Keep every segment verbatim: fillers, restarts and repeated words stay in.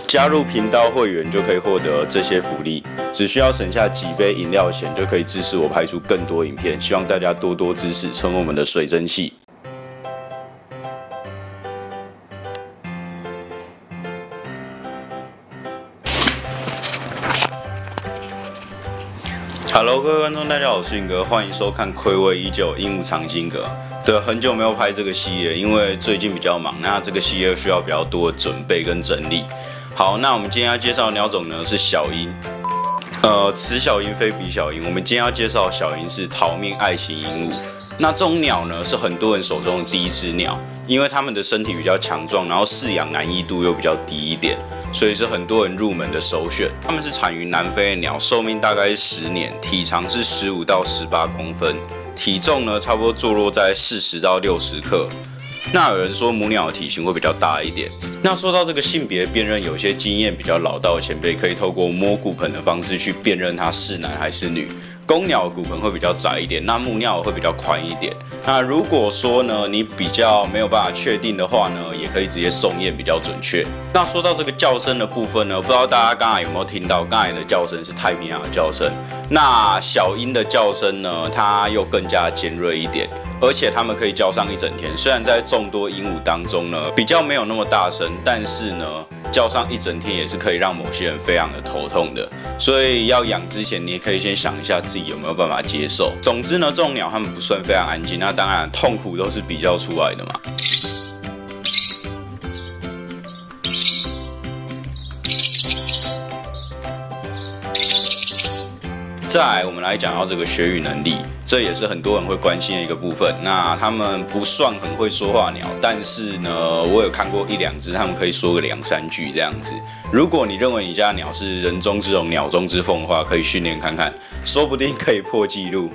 加入频道会员就可以获得这些福利，只需要省下几杯饮料钱就可以支持我拍出更多影片。希望大家多多支持，成为我们的水蒸气。Hello， 各位观众，大家好，我是云哥，欢迎收看《暌违已久鹦鹉藏经阁》。对，很久没有拍这个系列，因为最近比较忙，那这个系列需要比较多的准备跟整理。好，那我们今天要介绍的鸟种呢是小鹰，呃，雌小鹰非彼小鹰。我们今天要介绍的小鹰是桃面爱情鹦鹉。那这种鸟呢是很多人手中的第一只鸟，因为它们的身体比较强壮，然后饲养难易度又比较低一点，所以是很多人入门的首选。它们是产于南非的鸟，寿命大概是十年，体长是十五到十八公分，体重呢差不多坐落在四十到六十克。那有人说母鸟的体型会比较大一点。那说到这个性别辨认，有些经验比较老道的前辈可以透过摸骨盆的方式去辨认它是男还是女。公鸟的骨盆会比较窄一点，那母鸟会比较宽一点。那如果说呢，你比较没有办法确定的话呢，也可以直接送验比较准确。那说到这个叫声的部分呢，不知道大家刚才有没有听到，刚才的叫声是太平洋的叫声。那小鹰的叫声呢，它又更加尖锐一点，而且它们可以叫上一整天。虽然在众多鹦鹉当中呢，比较没有那么大声，但是呢，叫上一整天也是可以让某些人非常的头痛的。所以要养之前，你也可以先想一下自己有没有办法接受。总之呢，这种鸟它们不算非常安静，那当然痛苦都是比较出来的嘛。再来，我们来讲到这个学语能力，这也是很多人会关心的一个部分。那他们不算很会说话鸟，但是呢，我有看过一两只，他们可以说个两三句这样子。如果你认为你家的鸟是人中之龙、鸟中之凤的话，可以训练看看，说不定可以破纪录。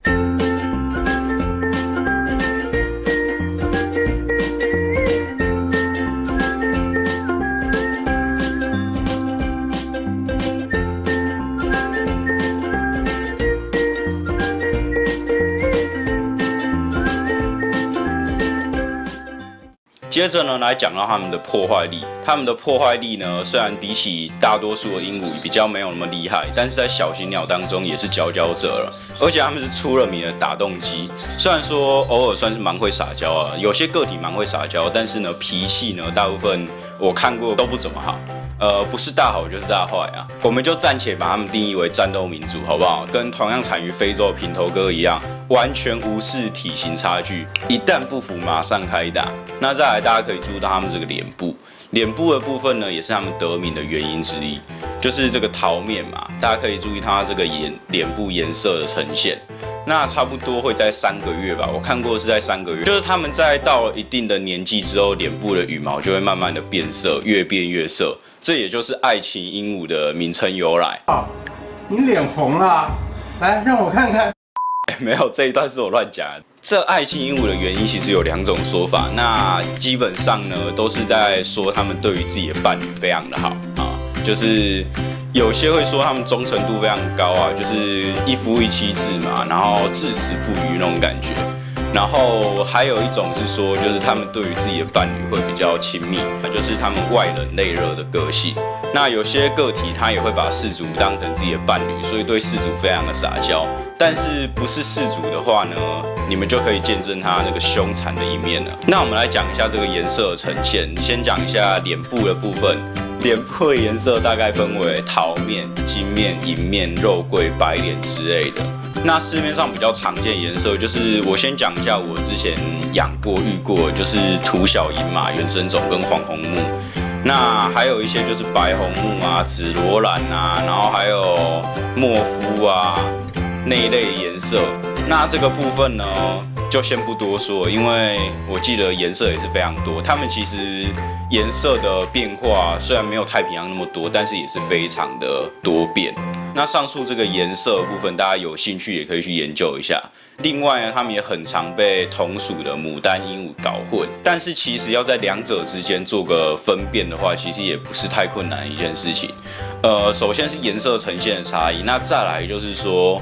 接着呢，来讲到它们的破坏力。它们的破坏力呢，虽然比起大多数的鹦鹉比较没有那么厉害，但是在小型鸟当中也是佼佼者了。而且它们是出了名的打洞机，虽然说偶尔算是蛮会撒娇啊，有些个体蛮会撒娇，但是呢，脾气呢，大部分我看过都不怎么好。呃，不是大好就是大坏啊。我们就暂且把它们定义为战斗民族，好不好？跟同样产于非洲的平头哥一样，完全无视体型差距，一旦不服马上开打。那再来，大家可以注意到它们这个脸部，脸部的部分呢，也是它们得名的原因之一，就是这个桃面嘛。大家可以注意它这个颜脸部颜色的呈现。那差不多会在三个月吧，我看过是在三个月，就是他们在到了一定的年纪之后，脸部的羽毛就会慢慢的变色，越变越色，这也就是爱情鹦鹉的名称由来。 哦，你脸红了，来让我看看。 欸、没有，这一段是我乱讲的。这爱情鹦鹉的原因其实有两种说法，那基本上呢都是在说他们对于自己的伴侣非常的好啊，就是有些会说他们忠诚度非常高啊，就是一夫一妻制嘛，然后至死不渝那种感觉。然后还有一种是说，就是他们对于自己的伴侣会比较亲密，就是他们外冷内热的个性。那有些个体他也会把饲主当成自己的伴侣，所以对饲主非常的撒娇。但是不是饲主的话呢，你们就可以见证他那个凶残的一面了。那我们来讲一下这个颜色的呈现，先讲一下脸部的部分。脸部的颜色大概分为桃面、金面、银面、肉桂、白脸之类的。那市面上比较常见的颜色，就是我先讲一下我之前养过、遇过，就是土小鹰嘛、原生种跟黄红木。那还有一些就是白红木啊、紫罗兰啊，然后还有莫夫啊那一类颜色。那这个部分呢，就先不多说，因为我记得颜色也是非常多。它们其实颜色的变化虽然没有太平洋那么多，但是也是非常的多变。那上述这个颜色的部分，大家有兴趣也可以去研究一下。另外呢，它们也很常被同属的牡丹鹦鹉搞混，但是其实要在两者之间做个分辨的话，其实也不是太困难的一件事情。呃，首先是颜色呈现的差异，那再来就是说，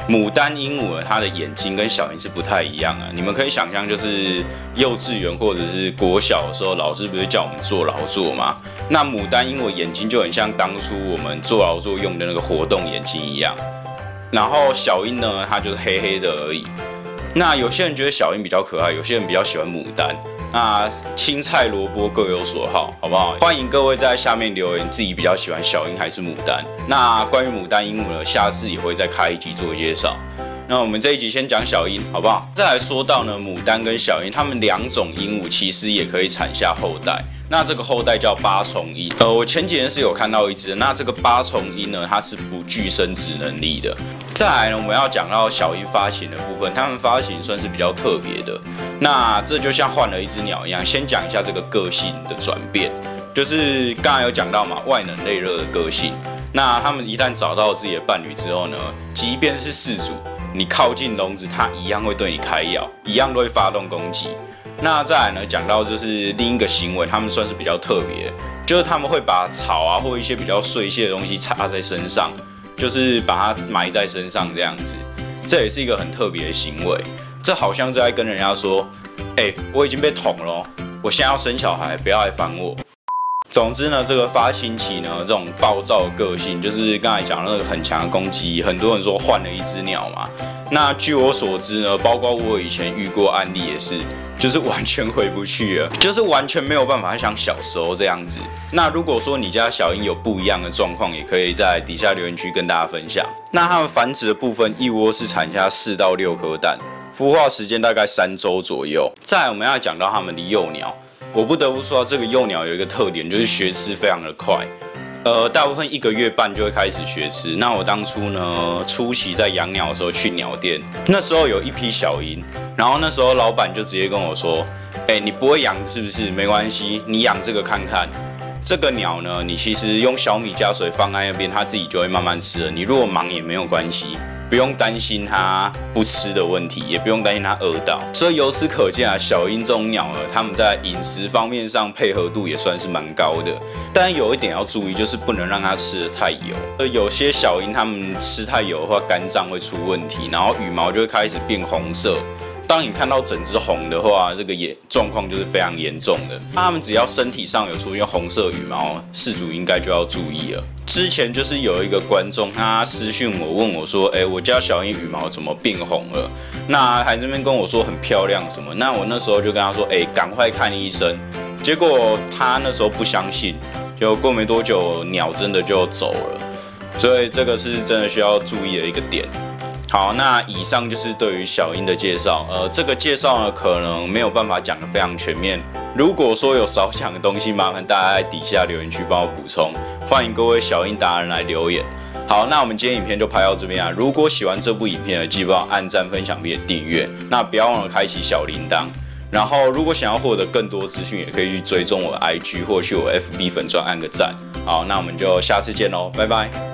牡丹鹦鹉它的眼睛跟小鹰是不太一样的。你们可以想象，就是幼稚园或者是国小的时候，老师不是叫我们做劳作吗？那牡丹鹦鹉眼睛就很像当初我们做劳作用的那个活动眼睛一样。然后小鹰呢，它就是黑黑的而已。那有些人觉得小鹰比较可爱，有些人比较喜欢牡丹。那青菜萝卜各有所好，好不好？欢迎各位在下面留言，自己比较喜欢小鹰还是牡丹。那关于牡丹鹦鹉呢，下次也会再开一集做介绍。那我们这一集先讲小鹰，好不好？再来说到呢，牡丹跟小鹰，它们两种鹦鹉其实也可以产下后代。那这个后代叫八重鹰。呃，我前几天是有看到一只，那这个八重鹰呢，它是不具生殖能力的。再来呢，我们要讲到小鹰发情的部分，它们发情算是比较特别的。那这就像换了一只鸟一样，先讲一下这个个性的转变，就是刚才有讲到嘛，外冷内热的个性。那它们一旦找到自己的伴侣之后呢，即便是饲主，你靠近笼子，它一样会对你开咬，一样都会发动攻击。那再来呢，讲到就是另一个行为，它们算是比较特别，就是他们会把草啊或一些比较碎屑的东西插在身上。就是把它埋在身上这样子，这也是一个很特别的行为。这好像就在跟人家说，哎、欸，我已经被捅了，我现在要生小孩，不要来烦我。总之呢，这个发情期呢，这种暴躁的个性，就是刚才讲的那个很强的攻击，很多人说换了一只鸟嘛。那据我所知呢，包括我以前遇过案例也是，就是完全回不去了，就是完全没有办法像小时候这样子。那如果说你家小鹰有不一样的状况，也可以在底下留言区跟大家分享。那它们繁殖的部分，一窝是产下四到六颗蛋，孵化时间大概三周左右。再来我们要讲到它们的幼鸟，我不得不说这个幼鸟有一个特点，就是学吃非常的快。呃，大部分一个月半就会开始学吃。那我当初呢，初期在养鸟的时候去鸟店，那时候有一批小鹰，然后那时候老板就直接跟我说：“哎、欸，你不会养是不是？没关系，你养这个看看。这个鸟呢，你其实用小米加水放在那边，它自己就会慢慢吃了。你如果忙也没有关系。”不用担心它不吃的问题，也不用担心它饿到。所以由此可见啊，小鹰这种鸟呢，它们在饮食方面上配合度也算是蛮高的。但有一点要注意，就是不能让它吃得太油。呃，有些小鹰它们吃太油的话，肝脏会出问题，然后羽毛就会开始变红色。当你看到整只红的话，这个也状况就是非常严重的。它们只要身体上有出现红色羽毛，饲主应该就要注意了。之前就是有一个观众，他私讯我问我说：“哎、欸，我家小鹰羽毛怎么变红了？”那还这边跟我说很漂亮什么？那我那时候就跟他说：“哎、欸，赶快看医生。”结果他那时候不相信，就过没多久，鸟真的就走了。所以这个是真的需要注意的一个点。好，那以上就是对于小鹰的介绍。呃，这个介绍呢，可能没有办法讲得非常全面。如果说有少讲的东西，麻烦大家在底下留言区帮我补充。欢迎各位小鹰达人来留言。好，那我们今天影片就拍到这边啊。如果喜欢这部影片呢，记得帮我按赞、分享并订阅。那不要忘了开启小铃铛。然后，如果想要获得更多资讯，也可以去追踪我的 I G 或去我 F B 粉专按个赞。好，那我们就下次见喽，拜拜。